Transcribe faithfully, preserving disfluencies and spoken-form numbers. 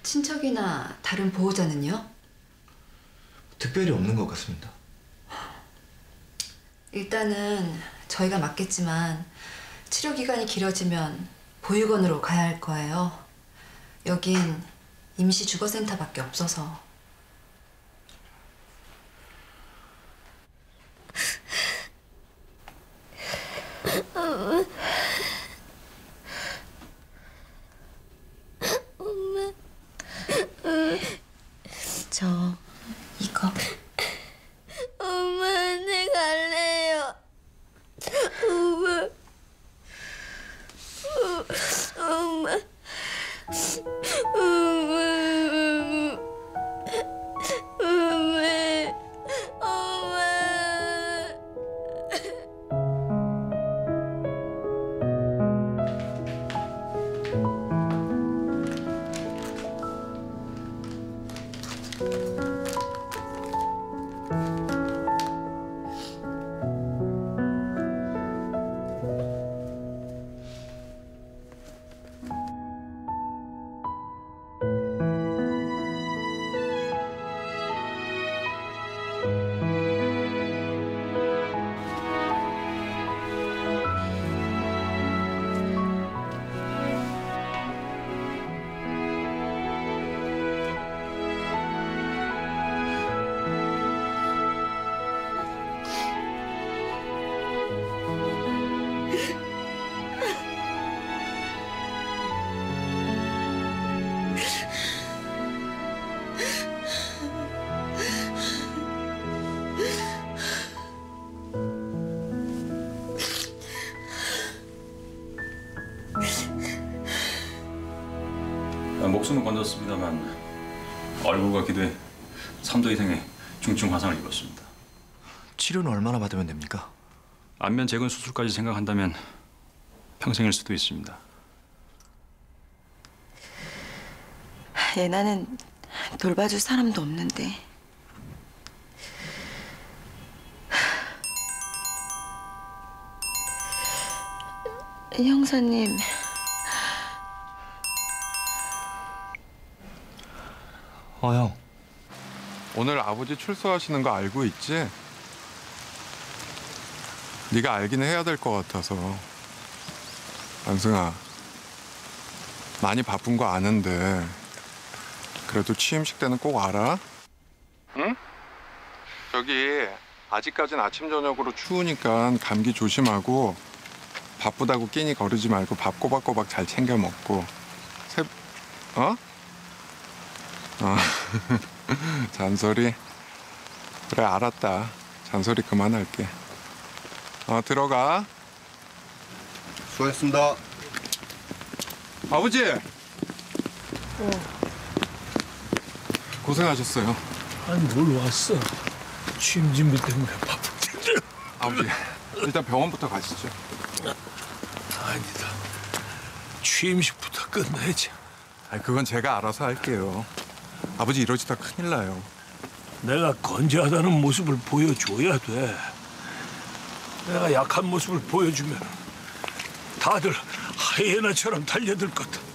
친척이나 다른 보호자는요? 특별히 없는 것 같습니다. 일단은 저희가 맞겠지만 치료 기간이 길어지면 보육원으로 가야 할 거예요. 여긴 임시 주거센터밖에 없어서. 엄마. 저 이거. 엄마, 내 갈래요. 엄마. 엄마. 엄마. 엄마. 엄마. 목숨은 건졌습니다만 얼굴과 기도에 삼 도 이상의 중증 화상을 입었습니다. 치료는 얼마나 받으면 됩니까? 안면 재건 수술까지 생각한다면 평생일 수도 있습니다. 예나는 돌봐줄 사람도 없는데. 형사님. 어, 형. 오늘 아버지 출소하시는 거 알고 있지? 네가 알기는 해야 될 것 같아서. 안승아, 많이 바쁜 거 아는데 그래도 취임식 때는 꼭 알아? 응? 저기 아직까진 아침 저녁으로 추우니까 감기 조심하고 바쁘다고 끼니 거르지 말고 밥 꼬박꼬박 잘 챙겨 먹고. 새... 어? 어. 잔소리? 그래, 알았다. 잔소리 그만할게. 어, 들어가. 수고했습니다. 아버지! 어. 고생하셨어요. 아니, 뭘 왔어. 취임 준비 때문에 바쁜데. 아버지, 일단 병원부터 가시죠. 아니다. 취임식부터 끝내자. 아니, 그건 제가 알아서 할게요. 아버지 이러시다 큰일 나요. 내가 건재하다는 모습을 보여줘야 돼. 내가 약한 모습을 보여주면 다들 하이에나처럼 달려들 거다.